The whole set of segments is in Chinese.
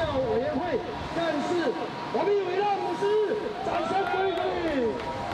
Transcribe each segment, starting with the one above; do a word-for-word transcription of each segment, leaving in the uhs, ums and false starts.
教委员会干事王必伟让牧师，掌声鼓励。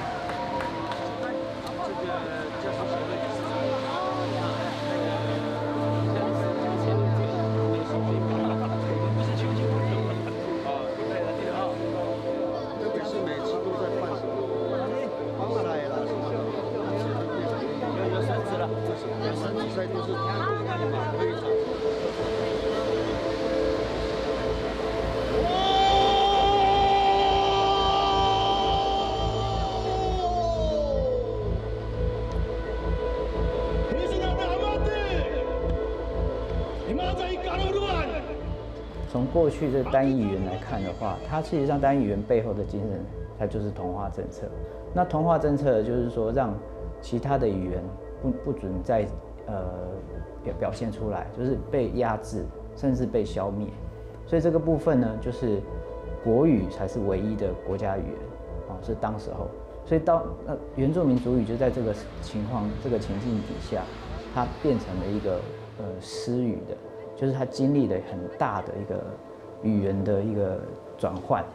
从过去这单一语言来看的话，它其实上单一语言背后的精神，它就是同化政策。那同化政策就是说，让其他的语言不不准再呃表表现出来，就是被压制，甚至被消灭。所以这个部分呢，就是国语才是唯一的国家语言啊，是当时候。所以到那原住民族语就在这个情况、这个情境底下，它变成了一个呃失语的。就是他经历了很大的一个语言的一个转换。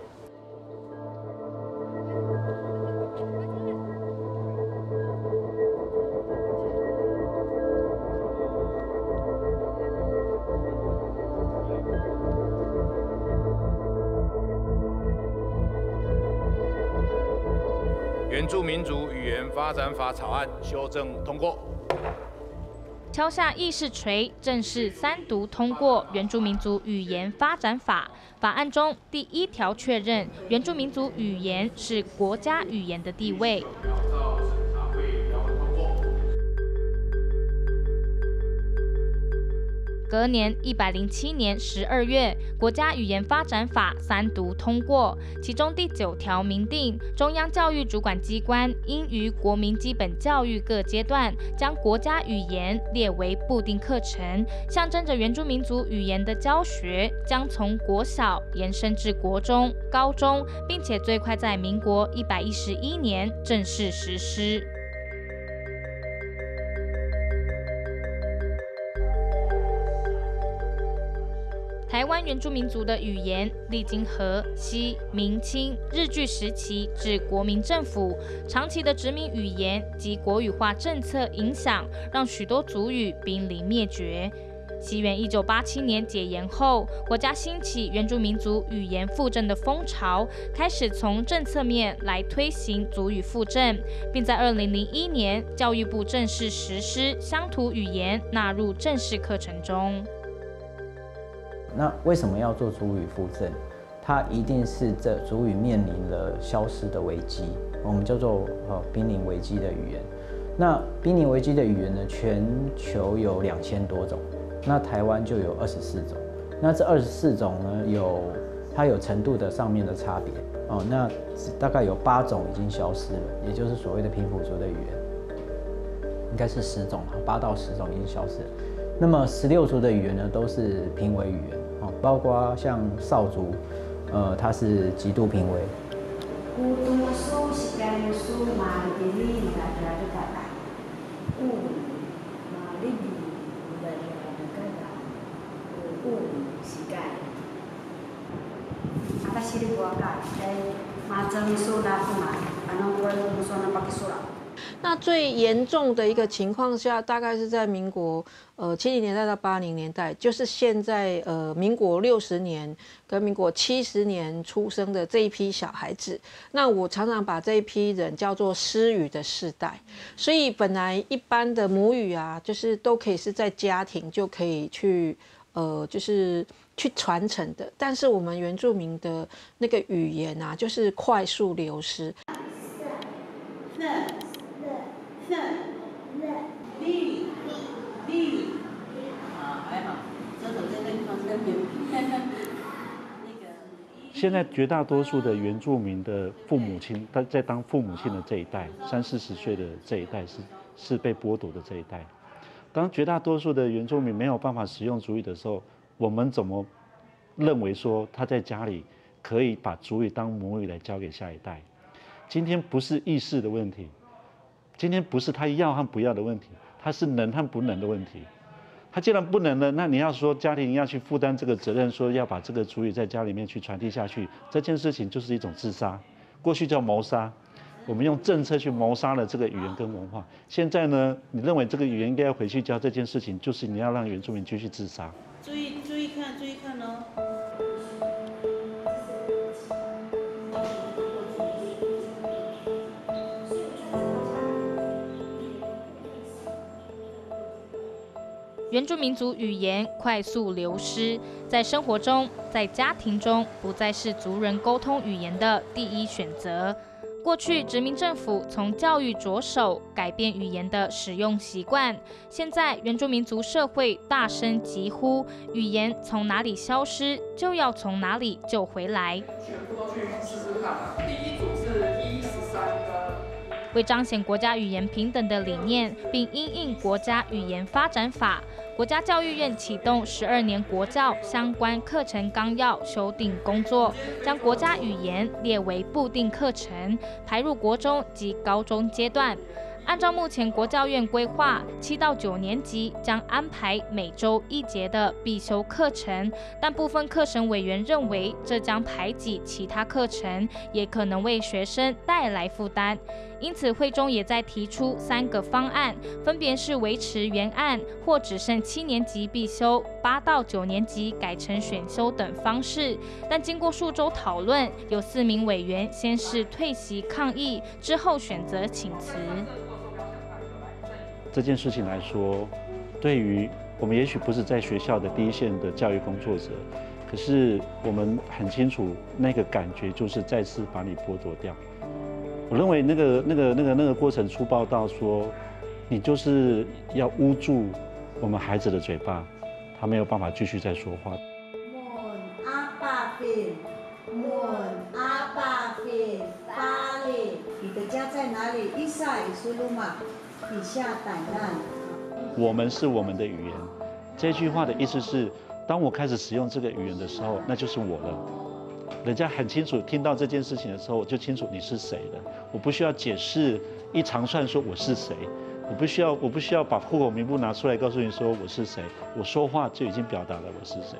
原住民族语言发展法草案修正通过。 敲下议事锤，正式三读通过《原住民族语言发展法》。法案中第一条确认原住民族语言是国家语言的地位。隔年一百零七年十二月，国家语言发展法三读通过，其中第九条明定，中央教育主管机关应于国民基本教育各阶段，将国家语言列为部定课程，象征着原住民族语言的教学将从国小延伸至国中、高中，并且最快在民国一百一十一年正式实施。台湾原住民族的语言历经荷、西、明、清、日据时期至国民政府长期的殖民语言及国语化政策影响，让许多族语濒临灭绝。西元一九八七年解严后，国家兴起原住民族语言复振的风潮，开始从政策面来推行族语复振，并在二零零一年教育部正式实施乡土语言纳入正式课程中。 那为什么要做族语复振？它一定是这族语面临了消失的危机，我们叫做呃濒临危机的语言。那濒临危机的语言呢，全球有两千多种，那台湾就有二十四种。那这二十四种呢，有它有程度的上面的差别哦。那大概有八种已经消失了，也就是所谓的平埔族的语言，应该是十种，八到十种已经消失了。那么十六族的语言呢，都是濒危语言哦，包括像少族，呃，它是极度濒危。 那最严重的一个情况下，大概是在民国呃七零年代到八零年代，就是现在呃民国六十年跟民国七十年出生的这一批小孩子。那我常常把这一批人叫做失语的世代。所以本来一般的母语啊，就是都可以是在家庭就可以去呃就是去传承的，但是我们原住民的那个语言啊，就是快速流失。 现在绝大多数的原住民的父母亲，他在当父母亲的这一代，三四十岁的这一代是是被剥夺的这一代。当绝大多数的原住民没有办法使用族语的时候，我们怎么认为说他在家里可以把族语当母语来教给下一代？今天不是意识的问题，今天不是他要和不要的问题，他是能和不能的问题。 他既然不能了，那你要说家庭要去负担这个责任，说要把这个族语在家里面去传递下去，这件事情就是一种自杀。过去叫谋杀，我们用政策去谋杀了这个语言跟文化。现在呢，你认为这个语言应该要回去教这件事情，就是你要让原住民继续自杀。 注意注意看，注意看哦。 原住民族语言快速流失，在生活中、在家庭中，不再是族人沟通语言的第一选择。过去殖民政府从教育着手改变语言的使用习惯，现在原住民族社会大声疾呼，语言从哪里消失，就要从哪里救回来。 全部都去试试看啊！第一组是一十三个。 为彰显国家语言平等的理念，并因应国家语言发展法，国家教育院启动十二年国教相关课程纲要修订工作，将国家语言列为部定课程，排入国中及高中阶段。按照目前国教院规划，七到九年级将安排每周一节的必修课程，但部分课程委员认为，这将排挤其他课程，也可能为学生带来负担。因此，会中也在提出三个方案，分别是维持原案，或只剩七年级必修，八到九年级改成选修等方式。但经过数周讨论，有四名委员先是退席抗议，之后选择请辞。 这件事情来说，对于我们也许不是在学校的第一线的教育工作者，可是我们很清楚那个感觉就是再次把你剥夺掉。我认为那个那个那个那个过程粗暴到说，你就是要捂住我们孩子的嘴巴，他没有办法继续再说话。 门阿爸饼，门阿爸饼，巴里，你的家在哪里？伊萨伊苏鲁玛。以下歹难。 我们是我们的语言，这句话的意思是，当我开始使用这个语言的时候，那就是我了。人家很清楚听到这件事情的时候，我就清楚你是谁了。我不需要解释一长串说我是谁，我不需要，我不需要把户口名簿拿出来告诉你说我是谁。我说话就已经表达了我是谁。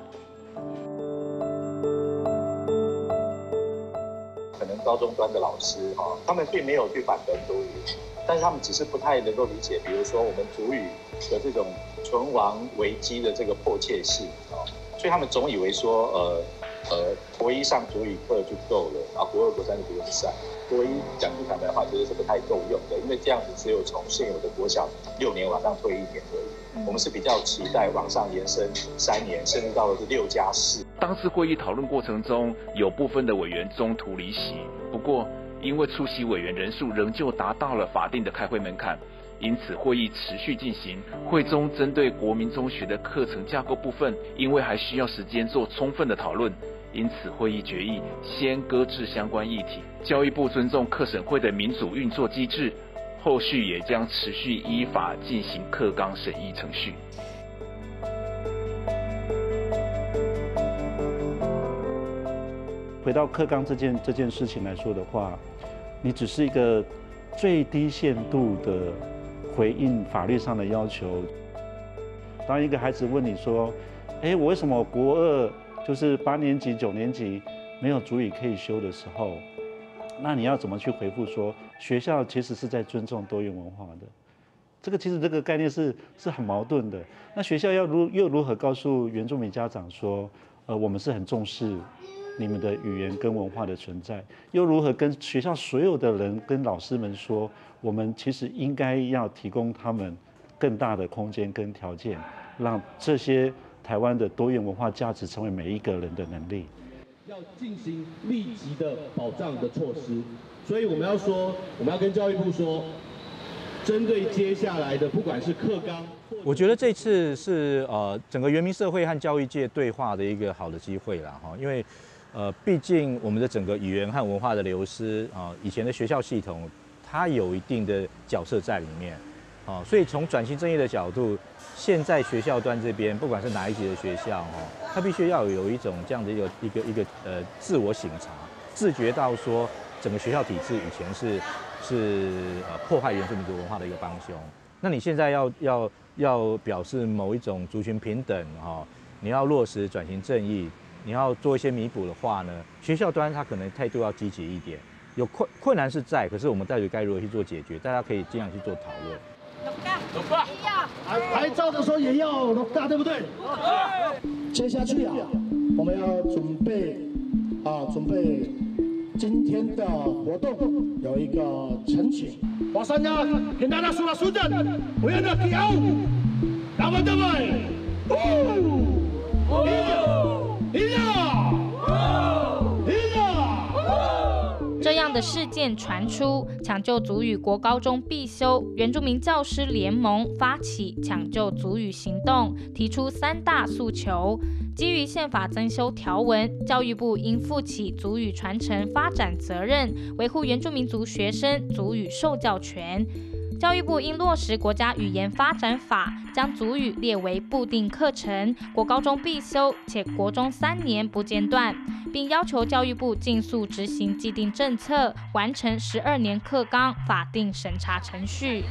可能高中端的老师哈，他们并没有去反本族语。但是他们只是不太能够理解，比如说我们族语的这种存亡危机的这个迫切性啊，所以他们总以为说，呃呃，国一上族语课就够了，然后国二、国三就不用上。国一讲句坦白话，其实是不太够用的，因为这样子只有从现有的国小六年往上推一年而已。我们是比较期待往上延伸三年，甚至到了是六加四。 当次会议讨论过程中，有部分的委员中途离席，不过。因为出席委员人数仍旧达到了法定的开会门槛，因此会议持续进行。会中针对国民中学的课程架构部分，因为还需要时间做充分的讨论，因此会议决议先搁置相关议题。教育部尊重课审会的民主运作机制，后续也将持续依法进行课纲审议程序。 回到课纲这件这件事情来说的话，你只是一个最低限度的回应法律上的要求。当一个孩子问你说：“哎，我为什么国二就是八年级、九年级没有族语可以修的时候，那你要怎么去回复说，学校其实是在尊重多元文化的？这个其实这个概念是是很矛盾的。那学校要如又如何告诉原住民家长说，呃，我们是很重视你们的语言跟文化的存在，又如何跟学校所有的人、跟老师们说，我们其实应该要提供他们更大的空间跟条件，让这些台湾的多元文化价值成为每一个人的能力。 要进行立即的保障的措施，所以我们要说，我们要跟教育部说，针对接下来的不管是课纲， 我觉得这次是呃整个原民社会和教育界对话的一个好的机会啦哈，因为。呃，毕竟我们的整个语言和文化的流失啊、呃，以前的学校系统它有一定的角色在里面，啊、呃，所以从转型正义的角度，现在学校端这边，不管是哪一级的学校哈，它必须要有一种这样的一个一个一个呃自我省察，自觉到说整个学校体制以前是是呃破坏原住民族文化的一个帮凶， 那你现在要要要表示某一种族群平等哈，你要落实转型正义，你要做一些弥补的话呢，学校端他可能态度要积极一点。有困困难是在，可是我们到底该如何去做解决？大家可以尽量去做讨论。 六八， 还还照着说也要六嘎，对不对？接下去啊，我们要准备啊，准备今天的活动有一个晨请。马上要跟大家说了，苏振，我要的跳舞，咱们各位，一一这样的事件传出，抢救族语国高中必修原住民教师联盟发起抢救族语行动，提出三大诉求。基于宪法增修条文，教育部应负起族语传承发展责任，维护原住民族学生族语受教权。教育部应落实国家语言发展法，将族语列为部定课程，国高中必修，且国中三年不间断，并要求教育部尽速执行既定政策，完成十二年课纲法定审查程序。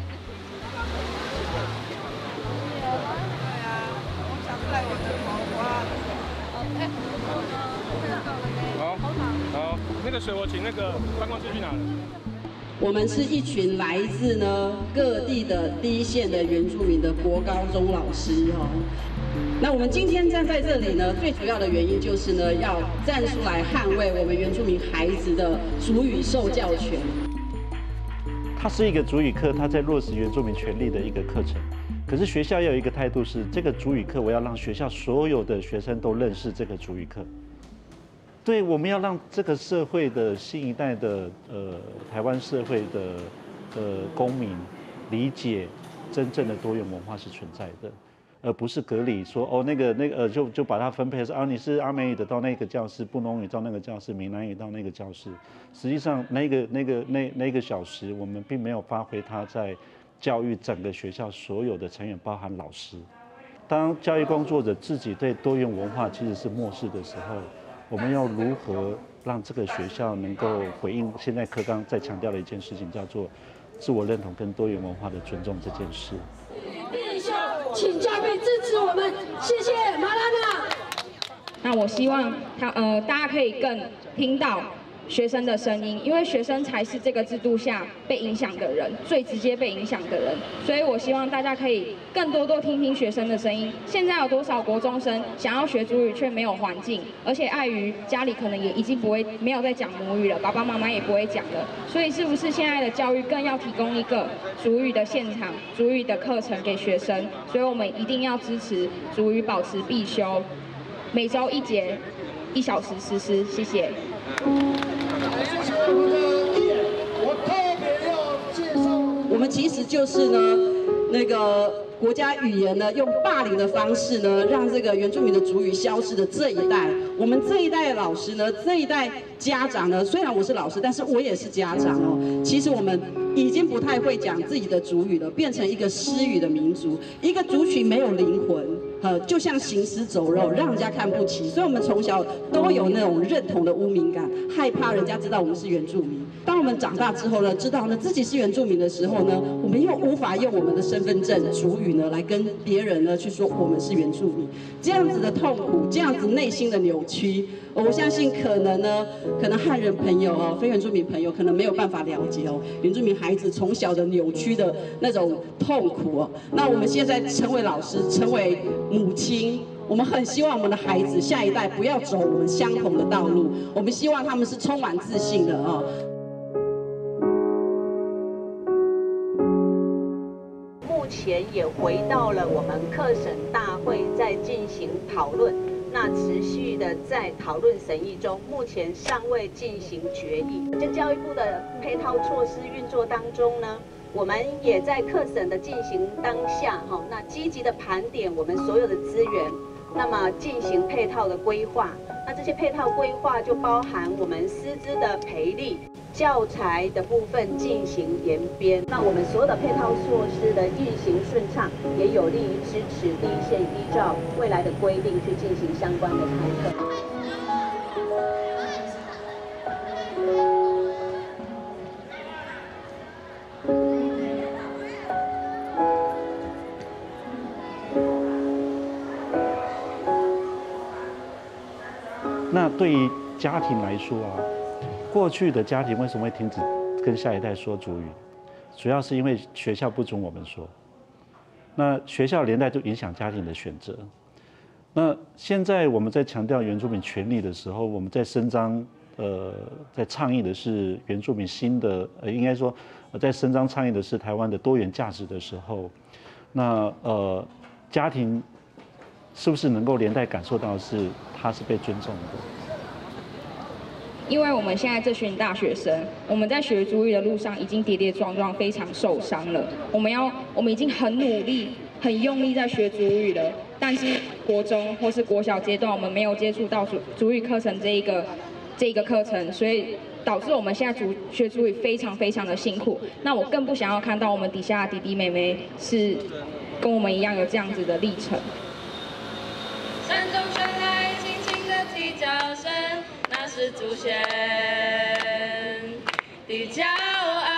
好，好，那个水我请那个办公室去拿了。 我们是一群来自呢各地的第一线的原住民的国高中老师哦。那我们今天站在这里呢，最主要的原因就是呢，要站出来捍卫我们原住民孩子的族语受教权。 它是一个族语课，它在落实原住民权利的一个课程。可是学校要有一个态度是，这个族语课我要让学校所有的学生都认识这个族语课。对，我们要让这个社会的新一代的呃台湾社会的呃公民理解真正的多元文化是存在的，而不是隔离说哦那个那个呃就就把它分配说啊你是阿美语的到那个教室，布农语到那个教室，闽南语到那个教室。实际上那个那个那那个小时，我们并没有发挥它在教育整个学校所有的成员，包含老师。当教育工作者自己对多元文化其实是漠视的时候，我们要如何让这个学校能够回应现在课纲在强调的一件事情，叫做自我认同跟多元文化的尊重这件事。 必修，请教育支持我们，谢谢马拉娜。 那我希望他呃大家可以更听到学生的声音，因为学生才是这个制度下被影响的人，最直接被影响的人。所以我希望大家可以更多多听听学生的声音。现在有多少国中生想要学族语却没有环境，而且碍于家里可能也已经不会没有在讲母语了，爸爸妈妈也不会讲了。所以是不是现在的教育更要提供一个族语的现场、族语的课程给学生？所以我们一定要支持族语保持必修，每周一节，一小时实施。谢谢。 谢谢我们的议员，我特别要介绍， 我们其实就是呢，那个国家语言呢，用霸凌的方式呢，让这个原住民的族语消失的这一代，我们这一代的老师呢，这一代家长呢，虽然我是老师，但是我也是家长哦。其实我们已经不太会讲自己的族语了，变成一个失语的民族，一个族群没有灵魂。呃，就像行尸走肉，让人家看不起，所以我们从小都有那种认同的污名感，害怕人家知道我们是原住民。当我们长大之后呢，知道呢自己是原住民的时候呢，我们又无法用我们的身份证族语呢来跟别人呢去说我们是原住民，这样子的痛苦，这样子内心的扭曲，我相信可能呢，可能汉人朋友哦，非原住民朋友可能没有办法了解哦，原住民孩子从小的扭曲的那种痛苦哦。那我们现在成为老师，成为母亲，我们很希望我们的孩子下一代不要走我们相同的道路，我们希望他们是充满自信的啊。 目前也回到了我们课审大会在进行讨论，那持续的在讨论审议中，目前尚未进行决议。在教育部的配套措施运作当中呢，我们也在课审的进行当下，哈，那积极的盘点我们所有的资源，那么进行配套的规划。那这些配套规划就包含我们师资的培力、教材的部分进行研编。那我们所有的配套措施的运行顺畅，也有利于支持第一线依照未来的规定去进行相关的开课。 那对于家庭来说啊，过去的家庭为什么会停止跟下一代说族语？主要是因为学校不准我们说，那学校连带就影响家庭的选择。那现在我们在强调原住民权利的时候，我们在伸张，呃，在倡议的是原住民新的，呃，应该说，在伸张倡议的是台湾的多元价值的时候，那呃，家庭是不是能够连带感受到是他是被尊重的？ 因为我们现在这群大学生，我们在学族语的路上已经跌跌撞撞，非常受伤了。我们要，我们已经很努力、很用力在学族语了，但是国中或是国小阶段，我们没有接触到族族语课程这一个这一个课程，所以导致我们现在族学族语非常非常的辛苦。那我更不想要看到我们底下的弟弟妹妹是跟我们一样有这样子的历程。 山中传来轻轻的啼叫声，那是祖先的骄傲。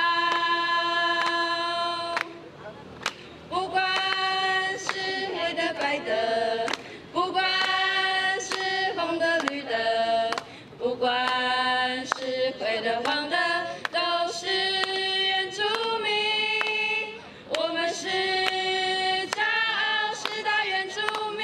不管是黑的白的，不管是红的绿的，不管是灰的黄的，都是原住民。我们是骄傲时代原住民。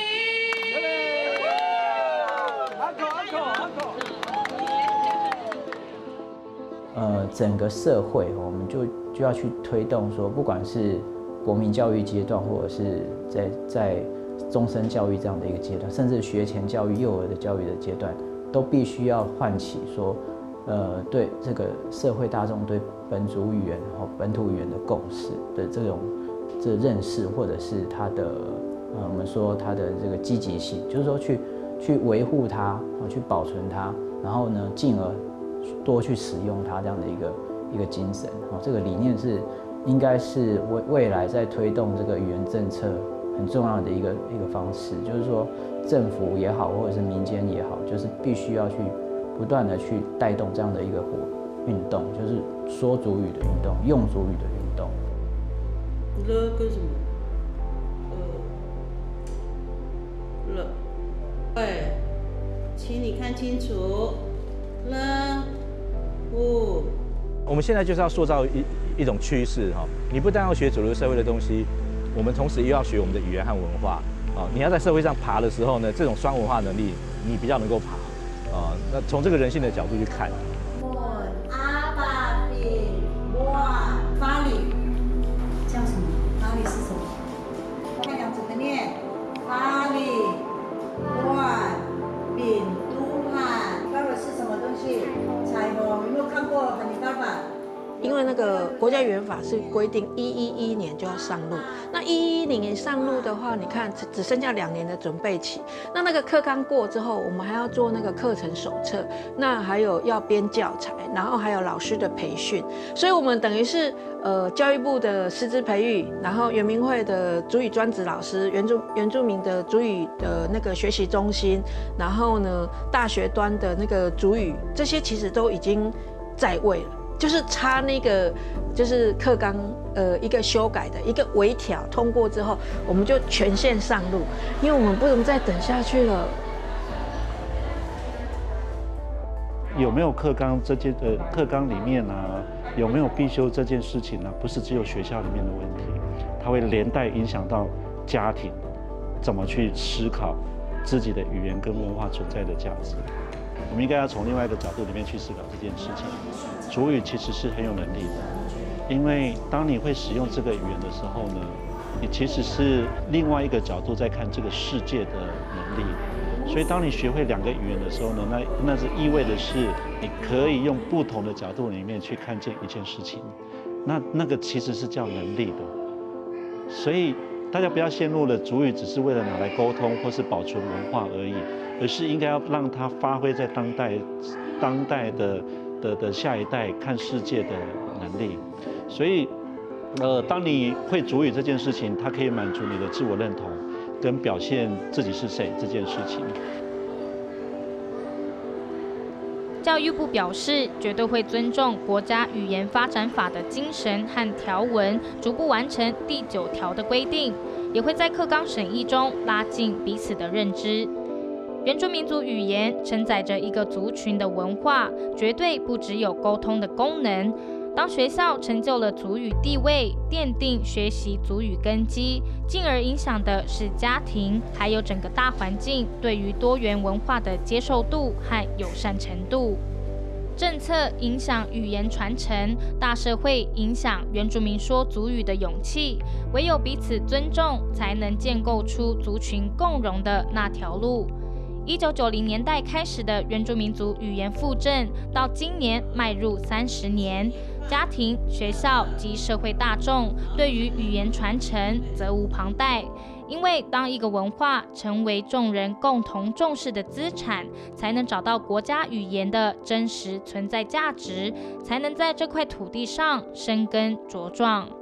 呃，整个社会我们就就要去推动说，不管是国民教育阶段，或者是在在终身教育这样的一个阶段，甚至学前教育、幼儿的教育的阶段，都必须要唤起说，呃，对这个社会大众对本族语言和本土语言的共识的这种这认识，或者是它的呃，我们说它的这个积极性，就是说去去维护它，去保存它，然后呢，进而多去使用它这样的一个一个精神。哦，这个理念是应该是未未来在推动这个语言政策很重要的一个一个方式，就是说政府也好，或者是民间也好，就是必须要去不断的去带动这样的一个活运动，就是说族语的运动，用族语的运动。 了跟什么？呃，了，哎，请你看清楚，了，不。 我们现在就是要塑造一一种趋势哈，你不但要学主流社会的东西，我们同时又要学我们的语言和文化啊。你要在社会上爬的时候呢，这种双文化能力你比较能够爬啊。那从这个人性的角度去看。 阿爸比哇法里叫什么？法里是什么？看两怎么念？法里哇饼都汉，法里是什么东西？彩虹，有没有看过哈尼巴巴？ 因为那个国家语言法是规定一一一年就要上路，那一一年上路的话，你看只只剩下两年的准备期。那那个课纲过之后，我们还要做那个课程手册，那还有要编教材，然后还有老师的培训。所以我们等于是呃教育部的师资培育，然后原民会的族语专职老师，原住原住民的族语的那个学习中心，然后呢大学端的那个族语，这些其实都已经在位了。就是差那个，就是课纲呃一个修改的一个微调通过之后，我们就全线上路，因为我们不能再等下去了。 有没有课纲这件呃课纲里面啊，有没有必修这件事情呢、啊？不是只有学校里面的问题，它会连带影响到家庭怎么去思考自己的语言跟文化存在的价值。我们应该要从另外一个角度里面去思考这件事情。族语其实是很有能力的，因为当你会使用这个语言的时候呢，你其实是另外一个角度在看这个世界的能力。所以当你学会两个语言的时候呢，那那是意味的是你可以用不同的角度里面去看见一件事情，那那个其实是叫能力的。所以大家不要陷入了族语只是为了拿来沟通或是保存文化而已，而是应该要让它发挥在当代当代的的的下一代看世界的能力。所以，呃，当你会族语这件事情，它可以满足你的自我认同跟表现自己是谁这件事情。 教育部表示，绝对会尊重国家语言发展法的精神和条文，逐步完成第九条的规定，也会在课纲审议中拉近彼此的认知。 原住民族语言承载着一个族群的文化，绝对不只有沟通的功能。当学校成就了族语地位，奠定学习族语根基，进而影响的是家庭，还有整个大环境对于多元文化的接受度和友善程度。政策影响语言传承，大社会影响原住民说族语的勇气。唯有彼此尊重，才能建构出族群共荣的那条路。一九九零年代开始的原住民族语言复振，到今年迈入三十年，家庭、学校及社会大众对于语言传承责无旁贷。因为当一个文化成为众人共同重视的资产，才能找到国家语言的真实存在价值，才能在这块土地上生根茁壮。